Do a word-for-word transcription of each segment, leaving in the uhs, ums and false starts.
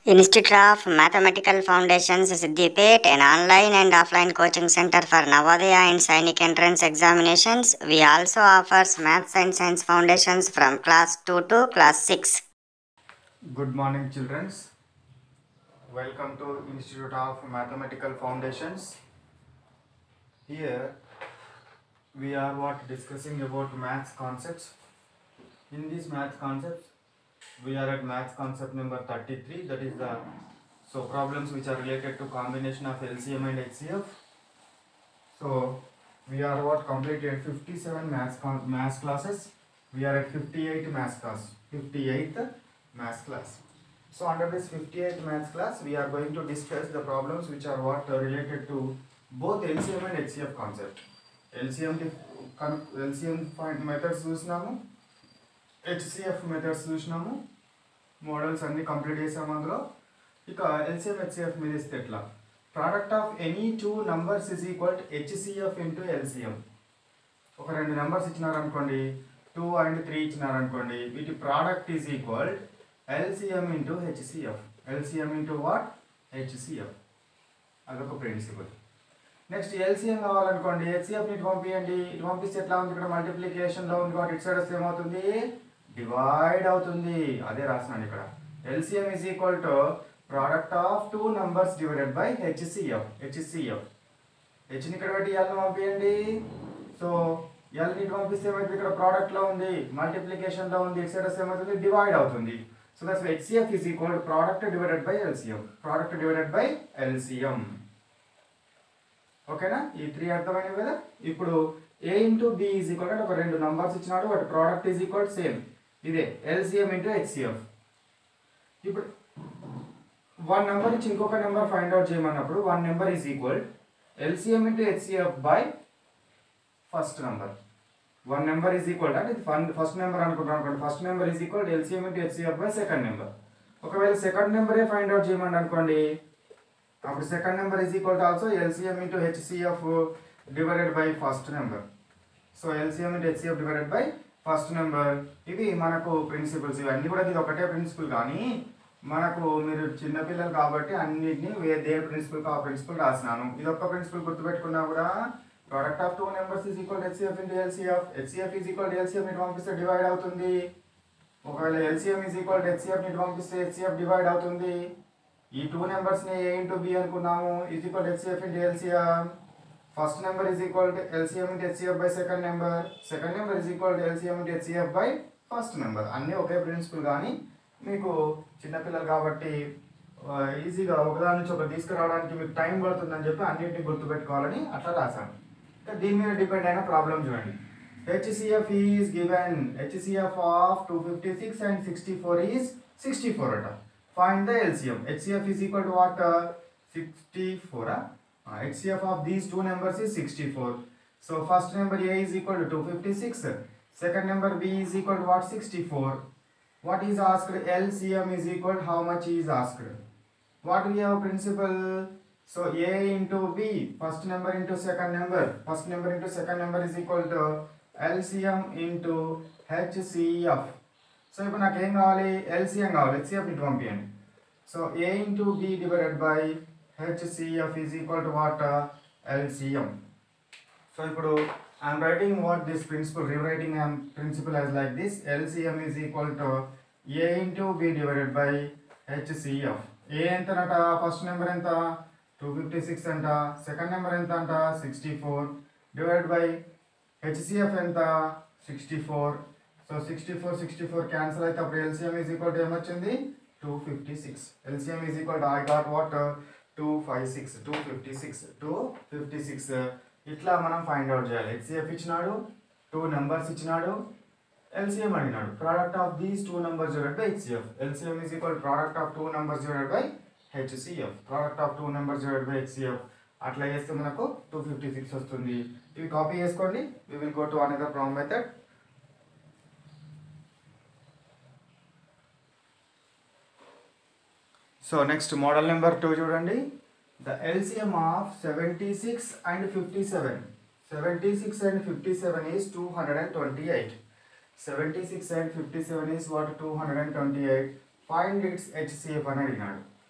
Institute of Mathematical Foundations Siddipet, an online and offline coaching center for Navodaya and Sainik entrance examinations. We also offers Maths and Science Foundations from class two to class six. Good morning, children. Welcome to Institute of Mathematical Foundations. Here we are what discussing about maths concepts. In these maths concepts, we are at maths concept number thirty-three. That is the so problems which are related to combination of L C M and H C F. So we are what completed fifty-seven maths maths classes. We are at fifty-eight maths class. fifty-eighth maths class. So under this fifty-eighth maths class, we are going to discuss the problems which are what uh, related to both L C M and H C F concept. L C M L C M find methods చూసినాము, H C F methods చూసినాము, models అన్ని complete చేసాము. అందులో ఇక L C M H C F మీద ఇస్తే ఎట్లా, product of any two numbers is equal to H C F into L C M. ఒక రెండు నెంబర్స్ ఇచ్చినారనుకోండి, టూ అండ్ త్రీ ఇచ్చినారనుకోండి, వీటి product is equal L C M into H C F. L C M into what? H C F. అదొక principle. Next L C M కావాలనుకోండి, H C F ని పంపించండి. ఇటు పంపిస్తే ఎట్లా ఉంది, ఇక్కడ మల్టిప్లికేషన్లో ఉంది కాబట్టి ఇటు సైడ్ వస్తే ఏమవుతుంది, డివైడ్ అవుతుంది. అదే రాసినాను ఇక్కడ. L C M is equal to product of two numbers divided by H C F. H C F. H ని ఇక్కడ పెట్టి L ని పంపించండి. సో L ని పంపిస్తే ఏమవుతుంది, ఇక్కడ ప్రోడక్ట్లో ఉంది, మల్టిప్లికేషన్లో ఉంది, ఇటు సైడ్ వస్తే ఏమవుతుంది, డివైడ్ అవుతుంది. So that's why H C F is equal to product divided by L C M. Product divided by L C M. ఓకేనా, ఈ త్రీ అర్థమైనవి కదా. ఇప్పుడు A into B is equal అంటే ఒక రెండు నంబర్స్ ఇచ్చినాడు, వాటి ప్రోడక్ట్ ఈజ్ ఈక్వల్ సేమ్, ఇదే L C M into H C F. ఇప్పుడు వన్ నెంబర్ ఇచ్చి ఇంకొక నెంబర్ ఫైండ్ అవుట్ చేయమన్నప్పుడు one number is equal L C M into H C F by first number. One number is equal అంటే first number అనుకుంటాం అనుకోండి, first number is equal L C M into H C F by second number. ఒకవేళ second నెంబరే find out చేయమని అనుకోండి, అప్పుడు second number is equal to also L C M into H C F divided by first number. So L C M into H C F divided by first number. ఇవి మనకు principles, ఇవన్నీ కూడా ఇది ఒకటే principal. కానీ మనకు మీరు చిన్నపిల్లలు కాబట్టి అన్నింటినీ ఏ ప్రిన్సిపల్ ఆ ప్రిన్సిపల్ రాసినాను. ఇది ఒక్క ప్రిన్సిపల్ గుర్తుపెట్టుకున్నా కూడా product of two numbers is equal to H C F into L C F. H C F is equal to L C M ని పంపిస్తే డివైడ్ అవుతుంది. ఒకవేళ L C M is equal to H C F ని పంపిస్తే H C F divide అవుతుంది. ఈ two numbers ని A into B అనుకున్నాము, is equal to H C F into L C M. First number is equal to L C M into H C F by second number. Second number is equal to L C M into H C F by first number. అన్నీ ఒకే principal. కానీ మీకు చిన్నపిల్లలు కాబట్టి ఈజీగా ఒకదాని నుంచి ఒకటి తీసుకురావడానికి మీకు టైం పడుతుందని చెప్పి అన్నింటినీ గుర్తుపెట్టుకోవాలని అట్లా రాశాను. దీని మీద డిపెండ్ అయిన ప్రాబ్లం చూడండి. H C F is given, H C F of two fifty-six and sixty-four is sixty-four అట. Find the L C M. H C F is equal to what? sixty-four. Uh, H C F of these two numbers is sixty-four. So first number A is equal to two fifty-six. Second number B is equal to what? sixty-four. What is asked? L C M is equal to how much is asked? What we have principle? So A into B, first number into second number, first number into second number is equal to L C M into H C F. So ఇప్పుడు నాకు ఏం కావాలి, L C M కావాలి, H C F ని పంపించండి. So A into B divided by H C F is equal to what? L C M. So ఇప్పుడు I am writing what this principle, rewriting I am principle as like this. L C M is equal to A into B divided by H C F. A ఎంతనట, first number ఎంత two fifty six అంట, second number ఎంత అంట sixty four, divide by H C F ఎంత sixty four. So sixty four sixty four cancel అయితే అప్పుడు L C M is equal to ఏమొచ్చింది, two fifty six. L C M is equal to I got what two five six, two fifty six, two fifty six. ఇట్లా మనం find out చేయాలి. H C F ఇచ్చినాడు, two numbers ఇచ్చినాడు, L C M అడిగినాడు. Product of these two numbers divided by H C F. L C M is equal product of two numbers divided by H C F. Product of two numbers divided by H C F. అట్లా చేస్తే మనకు two fifty six వస్తుంది. ఇవి copy చేసుకోండి. We will go to another problem method. So next model number two చూడండి. The L C M of seventy-six and fifty-seven. seventy-six and fifty-seven is two hundred twenty-eight. seventy-six and fifty-seven is what? two hundred twenty-eight. Find its H C F అని అడిగినాడు.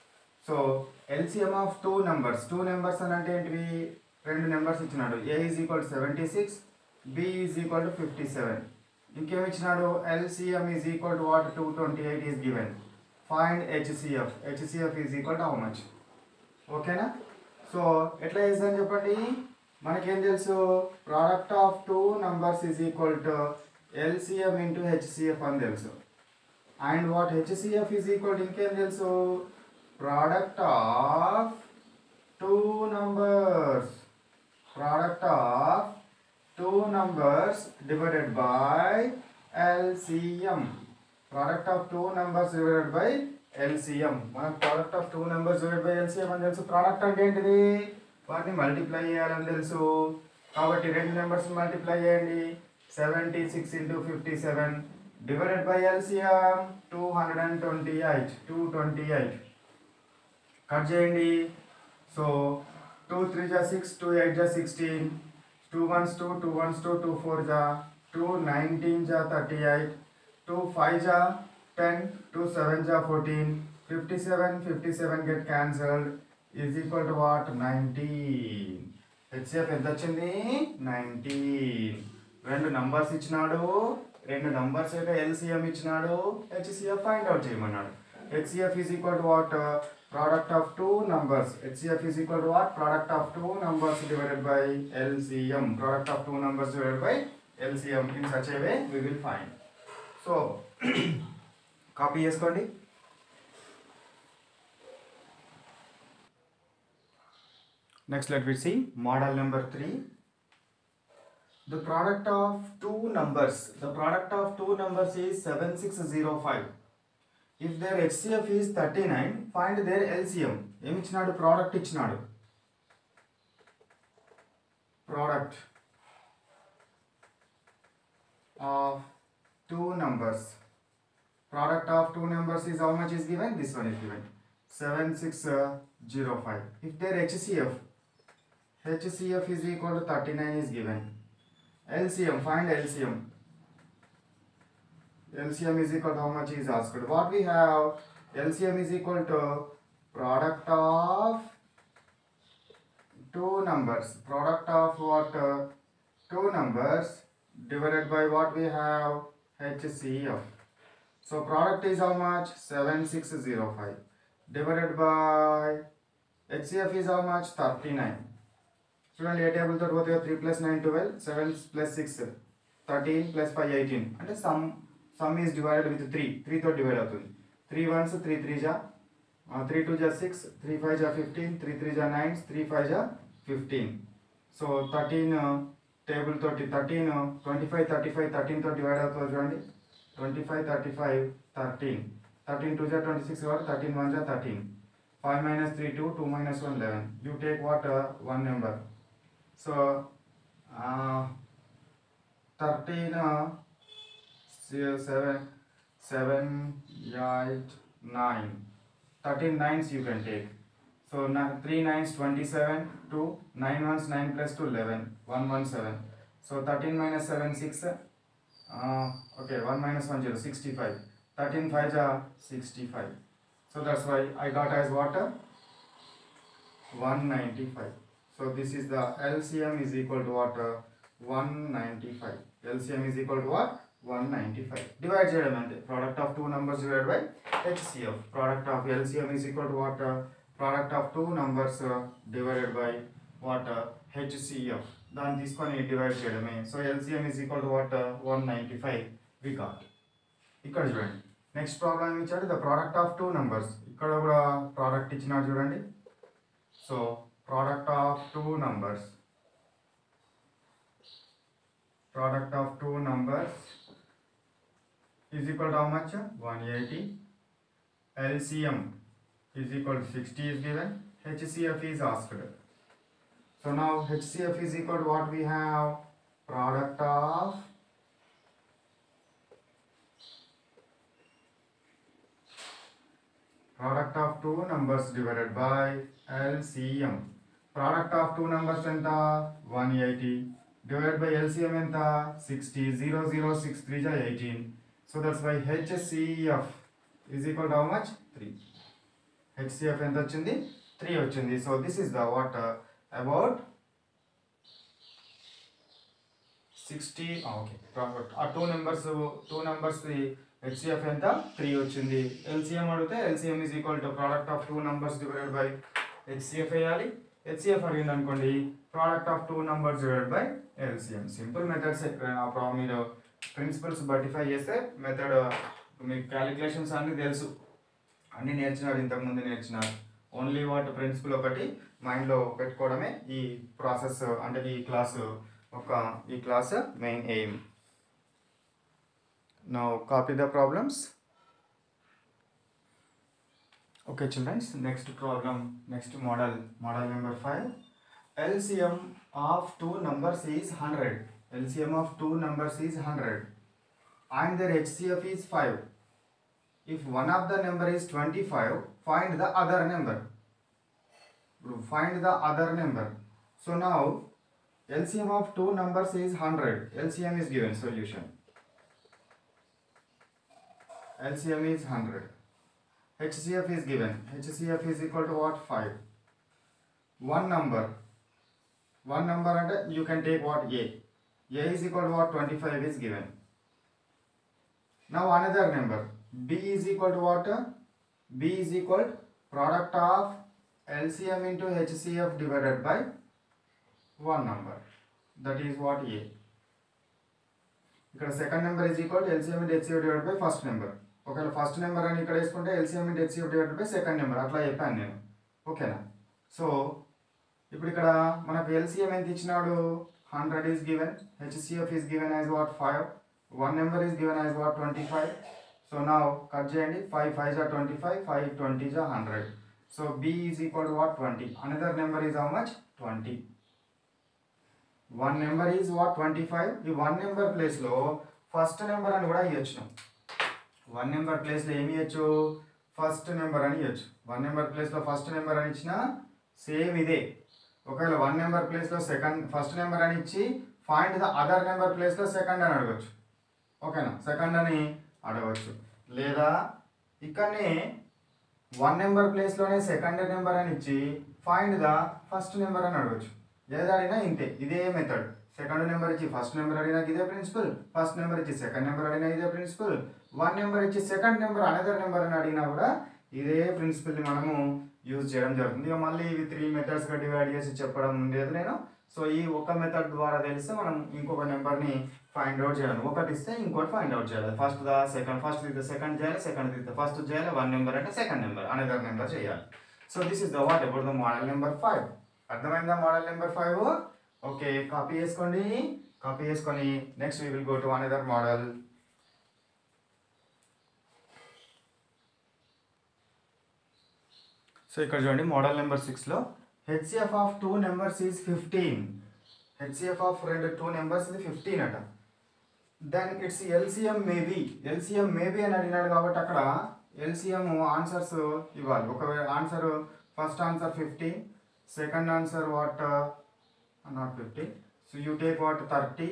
So LCM of two numbers two numbers అని అంటే ఏంటివి రెండు numbers ఇచ్చినాడు A is equal to seventy six B is equal to fifty seven ఇంకేమి ఇచ్చినాడు LCM is equal to what two twenty eight is given find HCF HCF is equal to how much ఓకేనా so ఎట్లా చేస్తాను చెప్పండి మనకేం తెలుసు product of two numbers is equal to LCM into HCF అని తెలుసు and what HCF is equal to ఇంకేం తెలుసు product of two numbers product of two numbers divided by LCM product of two numbers divided by LCM మనం product of two numbers divide by LCM అని తెలుసు product అంటే ఏంటిది వాటిని multiply చేయాలని తెలుసు కాబట్టి రెండు నెంబర్స్ మల్టిప్లై చేయండి seventy six into fifty seven divided by LCM two hundred and twenty eight two twenty eight cut చేయండి సో టూ త్రీ జా సిక్స్ టూ ఎయిట్ జా sixteen two ones two two ones two two four జా two nineteen జా thirty eight two five జా ten, two seven ja fourteen, fifty-seven, fifty-seven get cancelled is equal to what? nineteen. H C F ఎంత వచ్చింది nineteen. రెండు numbers ఇచ్చినాడు రెండు numbers యొక్క L C M ఇచ్చినాడు H C F find out చేయమన్నాడు H C F is equal to what? Uh, product of two numbers. H C F is equal to what? Product of two numbers divided by L C M. Product of two numbers divided by L C M. In such a way we will find. So copy చేసుకోండి next let we see model number three the product of two numbers the product of two numbers is seven six zero five if their H C F is thirty-nine find their L C M ఏమి ఇచ్చినాడు product ఇచ్చినాడు product of two numbers product of two numbers is how much is given this one is given seven six zero five if their H C F H C F is equal to thirty-nine is given L C M find L C M L C M is equal to how much is asked what we have L C M is equal to product of two numbers product of what uh, two numbers divided by what we have H C F so product is how much seven six zero five divided by H C F is how much thirty-nine చూడండి ఏ table తోటి పోతే three plus nine twelve seven plus six thirteen plus five eighteen అంటే sum sum is divided with three three తోటి divide అవుతుంది three ones three three జా three two జా six three five జా fifteen three three జా nine three five జా fifteen so thirteen table తోటి thirteen twenty five thirty five thirteen తోటి divide అవుతుంది చూడండి twenty five thirty five thirteen thirteen two జా ట్వంటీ సిక్స్ కాబట్టి థర్టీన్ వన్ జా thirteen five minus three two two minus one eleven you take what one number so thirteen uh, seven seven eight nine thirteen nines you can take so three nines twenty-seven two nine ones nine plus two eleven one one seven so thirteen minus seven six uh, okay one minus one zero sixty-five thirteen five are sixty-five so that's why I got as what one ninety-five so this is the L C M is equal to what uh, one ninety-five L C M is equal to what one ninety-five divide చేయడం అంతే product of two numbers divided by H C F product of L C M is equal to what uh, product of two numbers uh, divided by what uh, H C F దాన్ని తీసుకొని divide చేయడమే so L C M is equal to what uh, one ninety-five we got ఇక్కడ చూడండి next problem ఏమి ఇచ్చాడు the product of two numbers ఇక్కడ కూడా product ఇచ్చినాడు చూడండి so product of two numbers product of two numbers is equal to how much one eighty L C M is equal to sixty is given H C F is asked so now H C F is equal to what we have product of product of two numbers divided by L C M product of two numbers enta one eighty divided by L C M enta sixty zero zero six three ja eighteen so that's why H C F is equal to how much three HCF ఎంత వచ్చింది, three వచ్చింది. So this is the what about sixty. Okay, ఆ two numbers two numbers HCF ఎంత, three వచ్చింది. LCM అడిగితే LCM is equal to product of two numbers divided by HCF వేయాలి. HCF అడిగింది అనుకోండి, product of two numbers divided by LCM. Simple methods. మీరు principles బటిఫై చేస్తే మెథడ్ మీకు క్యాలిక్యులేషన్స్ అన్నీ తెలుసు, అన్నీ నేర్చినారు, ఇంతకుముందు నేర్చినారు. ఓన్లీ వాట్ ప్రిన్సిపల్ ఒకటి మైండ్లో పెట్టుకోవడమే ఈ ప్రాసెస్, అంటే ఈ క్లాసు ఒక ఈ class main aim. Now copy the problems. Okay children, next problem, next model, model number five. L C M of two numbers is one hundred. L C M of two numbers is one hundred and their H C F is five. If one of the number is twenty-five, find the other number. Find the other number. So now L C M of two numbers is one hundred. L C M is given. Solution. L C M is one hundred. H C F is given. H C F is equal to what? five. One number. One number and you can take what? A. A is equal to what? twenty-five is given. Now another number. B is equal to what? B is equal to product of L C M into H C F divided by one number. That is what? A. ఇక్కడ second number is equal to L C M into H C F divided by first number. ఒకవేళ first number అని ఇక్కడ వేసుకుంటే LCM into HCF divided by second number అట్లా చెప్పాను నేను. ఓకేనా? So ఇప్పుడు ఇక్కడ మనకు ఎల్సిఎం ఎంత ఇచ్చినాడు, hundred is given, HCF is given as what five, one number is given as what twenty five. So నా కట్ చేయండి, ఫైవ్ ఫైవ్ జా ట్వంటీ ఫైవ్, ఫైవ్ ట్వంటీ జా hundred. So B is equal to what twenty. Another number is how much? Twenty. One number is what twenty five. ఈ one number ప్లేస్లో first number అని కూడా ఇవ్వచ్చు. One number ప్లేస్లో ఏమి ఇవ్వచ్చు? ఫస్ట్ నెంబర్ అని ఇవ్వచ్చు. వన్ నెంబర్ ప్లేస్లో ఫస్ట్ నెంబర్ అని ఇచ్చిన సేమ్ ఇదే. ఒకవేళ వన్ నెంబర్ ప్లేస్లో సెకండ్ ఫస్ట్ నెంబర్ అని ఇచ్చి ఫైండ్ ద అదర్ నెంబర్ ప్లేస్లో సెకండ్ అని అడగచ్చు. ఓకేనా? సెకండ్ అని అడగవచ్చు. లేదా ఇక్కడనే వన్ నెంబర్ ప్లేస్లోనే సెకండ్ నెంబర్ అని ఇచ్చి ఫైండ్ ద ఫస్ట్ నెంబర్ అని అడగచ్చు. ఏది అడిగినా ఇంతే, ఇదే మెథడ్. సెకండ్ నెంబర్ ఇచ్చి ఫస్ట్ నెంబర్ అడిగినా ఇదే ప్రిన్సిపల్, ఫస్ట్ నెంబర్ ఇచ్చి సెకండ్ నెంబర్ అడిగినా ఇదే ప్రిన్సిపల్, వన్ నెంబర్ ఇచ్చి సెకండ్ నెంబర్ అనదర్ నెంబర్ అని అడిగినా కూడా ఇదే ప్రిన్సిపల్ని మనము యూజ్ చేయడం జరుగుతుంది. ఇక మళ్ళీ ఇవి త్రీ మెథడ్స్గా డివైడ్ చేసి చెప్పడం లేదు నేను. సో ఈ ఒక మెథడ్ ద్వారా తెలిస్తే మనం ఇంకొక నెంబర్ని ఫైండ్ అవుట్ చేయాలి. ఒకటి ఇస్తే ఇంకోటి ఫైండ్ అవుట్ చేయాలి. ఫస్ట్ ద సెకండ్, ఫస్ట్ తీస్తే సెకండ్ చేయాలి, సెకండ్ తీస్తే ఫస్ట్ చేయాలి, వన్ నెంబర్ అంటే సెకండ్ నెంబర్ అనదర్ నెంబర్ చేయాలి. So this is the what about the model number five. అర్థమైందా model number five? Okay, copy చేసుకోండి. కాపీ చేసుకొని next we will go to another model. So ఇక్కడ చూడండి, model number సిక్స్లో HCF of two numbers is fifteen. HCF of రెండు two numbers ఇది fifteen అట. Then it's LCM maybe. LCM maybe అని అడిగినాడు కాబట్టి అక్కడ ఎల్సిఎం ఆన్సర్స్ ఇవ్వాలి. ఒకవేళ answer first answer fifteen, second answer what not fifteen. So you take what thirty,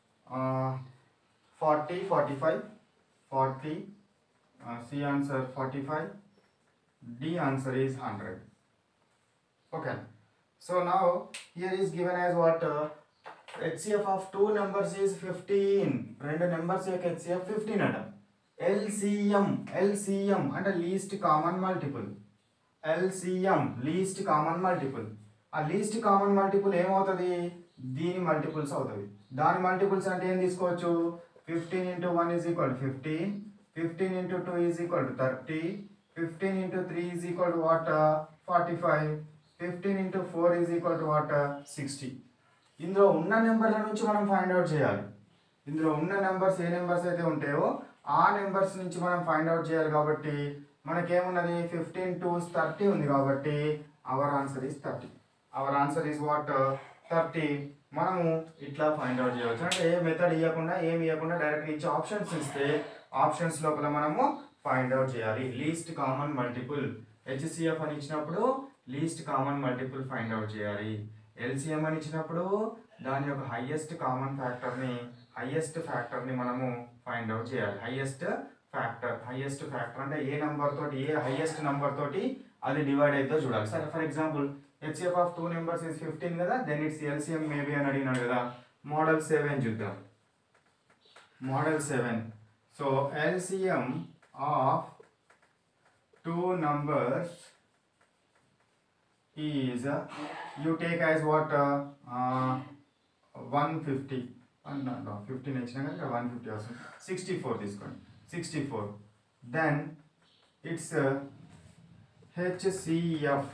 forty, forty five, forty, C answer forty five, D answer is one hundred. Okay. So now here is given as what? Uh, H C F of two numbers is fifteen. రెండు numbers యొక్క H C F fifteen అట. L C M, L C M అంటే least common multiple. L C M least common multiple. ఆ least common multiple ఏమవుతుంది? దీని multiples అవుతుంది. దాని multiples అంటే ఏం తీసుకోవచ్చు? Fifteen into one is equal to fifteen, fifteen into two is equal to thirty, fifteen into three is equal to what? Uh, forty-five. fifteen into four is equal to what? Uh, sixty. ఇందులో ఉన్న నెంబర్ల నుంచి మనం find out చేయాలి. ఇందులో ఉన్న numbers ఏ numbers అయితే ఉంటాయో ఆ నెంబర్స్ నుంచి మనం ఫైండ్ అవుట్ చేయాలి. కాబట్టి మనకేమున్నది? ఫిఫ్టీన్ టూ థర్టీ ఉంది కాబట్టి our answer is thirty. Our answer is what? Thirty. మనము ఇట్లా ఫైండ్ అవుట్ చేయవచ్చు. అంటే ఏ మెథడ్ ఇవ్వకుండా ఏమి ఇవ్వకుండా డైరెక్ట్గా ఇచ్చే ఆప్షన్స్ ఇస్తే ఆప్షన్స్ లోపల మనము ఫైండ్ అవుట్ చేయాలి. లీస్ట్ కామన్ మల్టిపుల్ హెచ్సిఎఫ్ అని ఇచ్చినప్పుడు least common multiple find out చేయాలి. ఎల్సిఎం అని ఇచ్చినప్పుడు దాని యొక్క హైయెస్ట్ కామన్ ఫ్యాక్టర్ని హైయెస్ట్ ఫ్యాక్టర్ని మనము ఫైండ్ అవుట్ చేయాలి. హైయెస్ట్ ఫ్యాక్టర్ హైయెస్ట్ ఫ్యాక్టర్ అంటే ఏ నెంబర్ తోటి ఏ హైయెస్ట్ నెంబర్ తోటి అది డివైడ్ అవుతుందో చూడాలి. సరే for example HCF of two numbers is fifteen కదా, దెన్ ఇట్స్ ఎల్సిఎం మేబీ అని అడిగినాడు కదా. మోడల్ సెవెన్ చూద్దాం. Model seven. So LCM of two numbers is you take as what one fifty fifteen ఇచ్చినా కానీ ఇక్కడ వన్ ఫిఫ్టీ వస్తుంది. Sixty four తీసుకోండి. Sixty four then it's HCF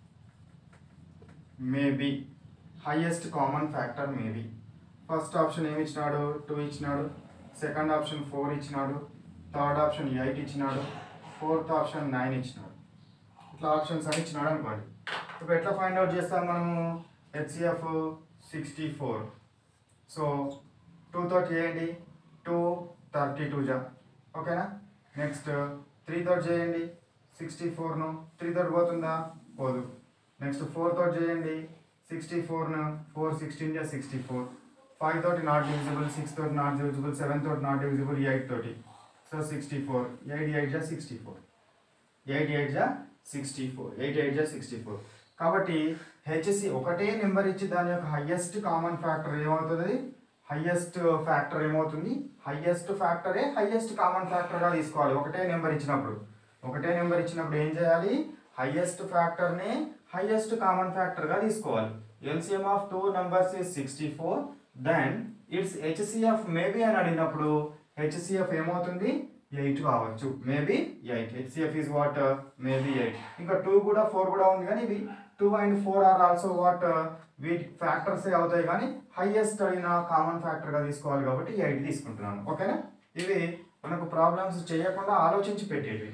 maybe highest common factor maybe. First option ఏమి ఇచ్చినాడు? Two ఇచ్చినాడు. Second option four ఇచ్చినాడు. Third option eight ఇచ్చినాడు. ఫోర్త్ ఆప్షన్ నైన్ ఇచ్చినాడు. ఇట్లా ఆప్షన్స్ అని ఇచ్చినాడు అనుకోండి. ఇప్పుడు ఎట్లా ఫైండ్ అవుట్ చేస్తాం మనము? HCF sixty four. So two తోటి చేయండి, టూ థర్టీ టూ జా ఓకేనా. నెక్స్ట్ త్రీ తోటి చేయండి సిక్స్టీ ఫోర్ను, త్రీ తోటి పోతుందా? పోదు. నెక్స్ట్ ఫోర్ తోటి చేయండి సిక్స్టీ ఫోర్ను, ఫోర్ సిక్స్టీన్ జా సిక్స్టీ ఫోర్. ఫైవ్ తోటి నాట్ డివిజిబుల్, సిక్స్ తోటి నాట్ డివిజిబుల్, సెవెన్ తోటి నాట్ డివిజిబుల్, ఎయిట్ తోటి. So sixty four. Eight eight జా సిక్స్టీ ఫోర్. ఎయిట్ ఎయిట్ జా సిక్స్టీ ఫోర్. ఎయిట్ ఎయిట్ జా సిక్స్టీ ఫోర్. కాబట్టి హెచ్సి ఒకటే నెంబర్ ఇచ్చి దాని యొక్క హయ్యెస్ట్ కామన్ ఫ్యాక్టర్ ఏమవుతుంది? హయ్యెస్ట్ ఫ్యాక్టర్ ఏమవుతుంది? హయ్యెస్ట్ ఫ్యాక్టరే హయ్యెస్ట్ కామన్ ఫ్యాక్టర్గా తీసుకోవాలి. ఒకటే నెంబర్ ఇచ్చినప్పుడు ఒకటే నెంబర్ ఇచ్చినప్పుడు ఏం చేయాలి? హయ్యెస్ట్ ఫ్యాక్టర్నే హయ్యెస్ట్ కామన్ ఫ్యాక్టర్గా తీసుకోవాలి. LCM of two numbers is sixty four. Then it's HCF maybe అని అడిగినప్పుడు హెచ్సిఎఫ్ ఏమవుతుంది? ఎయిట్ కావచ్చు. Maybe eight. HCF is what? Maybe eight. ఇంకా టూ కూడా ఫోర్ కూడా ఉంది కానీ ఇవి two and four are also what? వీటి ఫ్యాక్టర్స్ అవుతాయి కానీ హైయెస్ట్ అయిన కామన్ ఫ్యాక్టర్గా తీసుకోవాలి కాబట్టి ఎయిట్ తీసుకుంటున్నాను. ఓకేనా. ఇవి మనకు ప్రాబ్లమ్స్ చేయకుండా ఆలోచించి పెట్టేవి.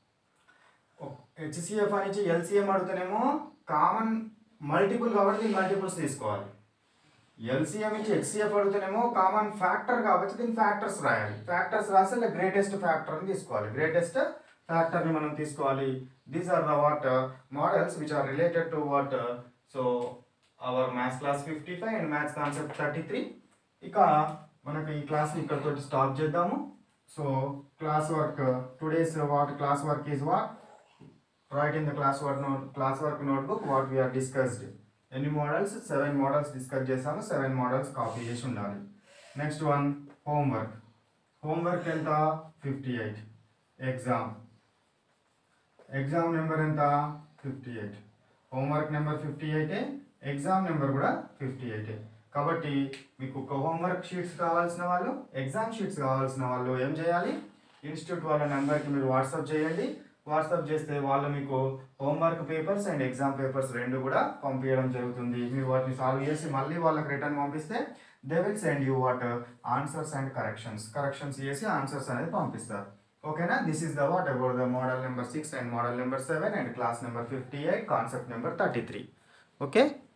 హెచ్సిఎఫ్ అని ఎల్సిఎం అడుగుతానేమో కామన్ మల్టిపుల్ కాబట్టి దీని మల్టిపుల్స్ తీసుకోవాలి. ఎల్సిఎం ఇచ్చి హెచ్సిఎఫ్ అడుగుతానేమో కామన్ ఫ్యాక్టర్ కాబట్టి దీని ఫ్యాక్టర్స్ రాయాలి. ఫ్యాక్టర్స్ రాస్తే గ్రేటెస్ట్ ఫ్యాక్టర్ అని తీసుకోవాలి. గ్రేటెస్ట్ ఫ్యాక్టర్ని మనం తీసుకోవాలి. These are the what models which are related to what so our maths class fifty five and maths concept thirty three. ఇక మనకు ఈ క్లాస్ని ఇక్కడతో స్టాప్ చేద్దాము. So class work today's what class work is what write in the class work note class work notebook what we are discussed. ఎన్ని models? Seven models discuss చేసాము. Seven models copy చేసి ఉండాలి. Next one homework. హోంవర్క్ ఎంత? Fifty eight. Exam exam number ఎంత? Fifty eight. Homework number fifty ఎయిటే, exam number కూడా fifty ఎయిటే. కాబట్టి మీకు ఒక హోంవర్క్ షీట్స్ కావాల్సిన వాళ్ళు, ఎగ్జామ్ షీట్స్ కావాల్సిన వాళ్ళు ఏం చేయాలి? ఇన్స్టిట్యూట్ వాళ్ళ నెంబర్కి మీరు వాట్సాప్ చేయండి. వాట్సాప్ చేస్తే వాళ్ళు మీకు homework papers and exam papers రెండు కూడా పంపించడం జరుగుతుంది. మీరు వాటిని సాల్వ్ చేసి మళ్ళీ వాళ్ళకి రిటర్న్ పంపిస్తే they will send you what answers and corrections corrections చేసి ఆన్సర్స్ అనేది పంపిస్తారు. ఓకేనా. This is the what about the model number six and model number seven and class number fifty eight concept number thirty three. Okay.